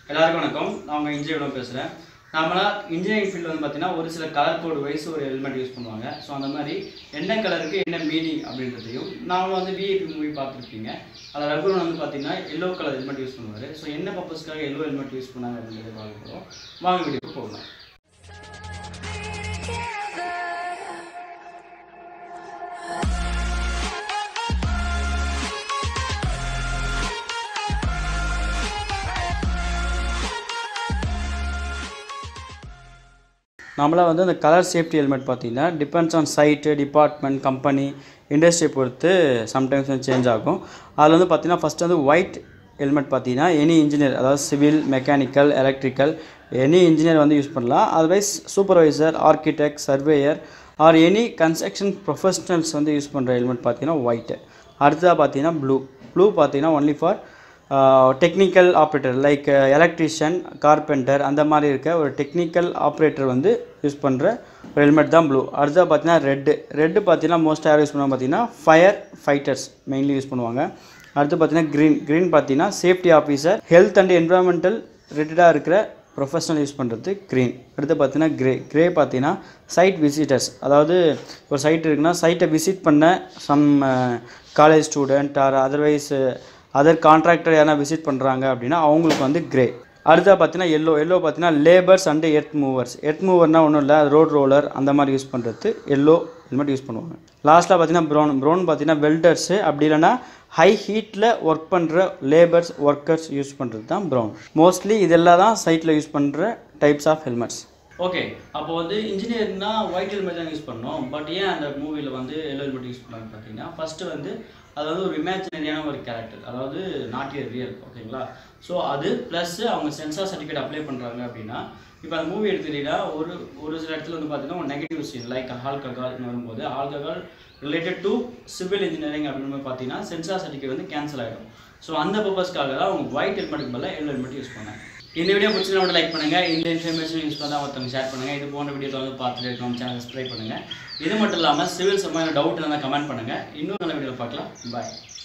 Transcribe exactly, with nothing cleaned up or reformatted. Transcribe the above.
எல்லாருக்கும் வணக்கம். நான் உங்கள் இன்ஜினியரிடம் பேசுகிறேன். நாமலாம் இன்ஜினியரிங் ஃபீல்டு வந்து பார்த்தீங்கன்னா ஒரு சில கலர் கோடு வைஸ் ஒரு ஹெல்மெட் யூஸ் பண்ணுவாங்க. ஸோ அந்த மாதிரி என்ன கலருக்கு என்ன மீனிங் அப்படின்றதையும் நாமளும் வந்து விஐபி மூவி பார்த்துருப்பீங்க. அதில் ரகுவன் வந்து பார்த்தீங்கன்னா எல்லோ கலர் ஹெல்மெட் யூஸ் பண்ணுவார். ஸோ என்ன பர்பஸ்க்காக எல்லோ ஹெல்மெட் யூஸ் பண்ணாங்க அப்படின்றத பார்க்க போகிறோம். வாங்க வீடியோக்கு போகலாம். நம்மளாக வந்து அந்த கலர் சேஃப்டி ஹெல்மெட் பார்த்திங்கன்னா depends on site, department, company, இண்டஸ்ட்ரியை பொறுத்து சம்டைம்ஸ் வந்து சேஞ்ச் ஆகும். அதில் வந்து பார்த்திங்கன்னா ஃபஸ்ட்டு வந்து ஒயிட் ஹெல்மெட் பார்த்திங்கன்னா எனி இன்ஜினியர், அதாவது civil, mechanical, electrical any engineer வந்து யூஸ் பண்ணலாம். Otherwise supervisor, architect, surveyor or any construction professionals வந்து யூஸ் பண்ணுற ஹெல்மெட் பார்த்திங்கன்னா ஒயிட்டு. அடுத்ததாக பார்த்திங்கன்னா ப்ளூ. ப்ளூ பார்த்திங்கன்னா only for technical operator like electrician, carpenter அந்த மாதிரி இருக்க ஒரு டெக்னிக்கல் ஆப்ரேட்டர் வந்து யூஸ் பண்ணுற ஒரு ஹெல்மெட் தான் ப்ளூ. அடுத்தது பார்த்தீங்கன்னா ரெட்டு. ரெட்டு பார்த்தீங்கன்னா மோஸ்ட் யார் யூஸ் பண்ணுவாங்க பார்த்தீங்கன்னா ஃபயர் ஃபைட்டர்ஸ் மெயின்லி யூஸ் பண்ணுவாங்க. அடுத்து பார்த்தீங்கன்னா க்ரீன். க்ரீன் பார்த்தீங்கன்னா safety officer, health and environmental ரிலேட்டடாக இருக்கிற ப்ரொஃபஷனல் யூஸ் பண்ணுறது க்ரீன். அடுத்து பார்த்தீங்கன்னா க்ரே. க்ரே பார்த்தீங்கன்னா சைட் விசிட்டர்ஸ், அதாவது ஒரு சைட் இருக்குன்னா சைட்டை விசிட் பண்ண some college student or otherwise other contractor யாரா விசிட் பண்ணுறாங்க அப்படின்னா அவங்களுக்கு வந்து க்ரே. அடுத்தா பார்த்தீங்கன்னா எல்லோ. எல்லோ பார்த்தீங்கன்னா labours and earth movers. Earth மூவர்னால் ஒன்றும் இல்லை, ரோட் ரோலர் அந்த மாதிரி யூஸ் பண்ணுறது எல்லோ ஹெல்மெட் யூஸ் பண்ணுவாங்க. லாஸ்ட்டில் பார்த்தீங்கன்னா ப்ரௌன். ப்ரௌன் பார்த்தீங்கன்னா வெல்டர்ஸு, அப்படி இல்லைனா ஹை ஹீட்டில் ஒர்க் பண்ணுற லேபர்ஸ், ஒர்க்கர்ஸ் யூஸ் பண்ணுறது தான் ப்ரௌன். மோஸ்ட்லி இதெல்லாம் தான் சைட்டில் யூஸ் பண்ணுற டைப்ஸ் ஆஃப் ஹெல்மெட்ஸ். ஓகே, அப்போ வந்து இன்ஜினியரிங்னா ஒயிட் ஹெல்மெட் தான் யூஸ் பண்ணோம். பட் ஏன் அந்த மூவியில் வந்து எல்லோ ஹெல்மெட் யூஸ் பண்ணாங்க பார்த்தீங்கன்னா, ஃபஸ்ட்டு வந்து அது வந்து ஒரு இமேஜினரியான ஒரு கேரக்டர், அதாவது நாட் இயர் ரியல். ஓகேங்களா? ஸோ அது ப்ளஸ் அவங்க சென்சார் சர்டிஃபிகேட் அப்ளை பண்ணுறாங்க அப்படின்னா, இப்போ அந்த மூவி எடுத்துக்கிட்டீங்கன்னா ஒரு ஒரு சில இடத்துல வந்து பார்த்தீங்கன்னா ஒரு நெகட்டிவ் சீன் லைக் ஆல்கஹால்னு வரும்போது alcohol related to civil engineering அப்படின்னு பார்த்தீங்கன்னா சென்சார் சர்டிஃபிகேட் வந்து கேன்சல் ஆகிடும். ஸோ அந்த பர்பஸ்க்காக தான் அவங்க ஒயிட் ஹெல்மெட்டுக்கு பதிலாக எல்லோ ஹெல்மெட் யூஸ் பண்ணாங்க. இந்த வீடியோ பிடிச்சா மட்டும் லைக் பண்ணுங்கள். இந்த இன்ஃபர்மேஷன் யூஸ் பண்ணால் ஒருத்தவங்க ஷேர் பண்ணுங்கள். இது போன்ற வீடியோவில் வந்து பார்த்துட்டு இருக்கோம். சேனல் சப்ஸ்கிரைப் பண்ணுங்கள். இது மட்டும் இல்லாமல் சிவில் சம்பந்தமான டவுட் இருந்தால் கமெண்ட் பண்ணுங்கள். இன்னும் நல்ல வீடியோவில் பார்க்கலாம். பாய்.